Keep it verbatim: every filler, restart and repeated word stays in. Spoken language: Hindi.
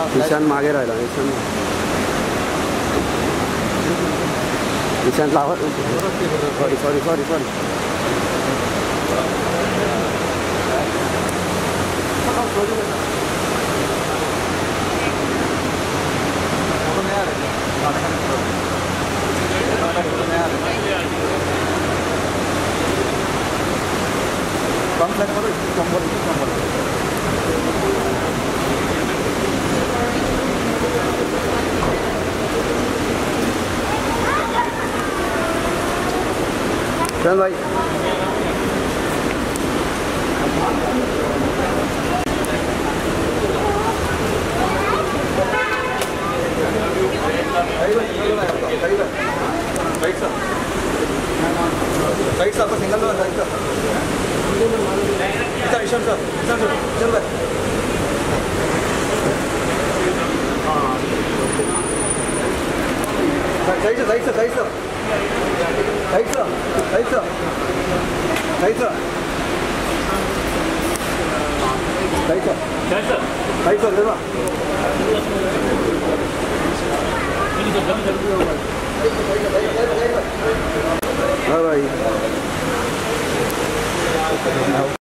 ईशान मागे राहिला. ईशान ईशान लावा. सॉरी सॉरी सॉरी सॉरी कम से करो कंबल कंबल चल भाई. Right sir single right sir Ishaan sir Ishaan sir चल भाई. Right sir right sir right sir right sir right sir right sir right sir right sir देवा. हाँ भाई.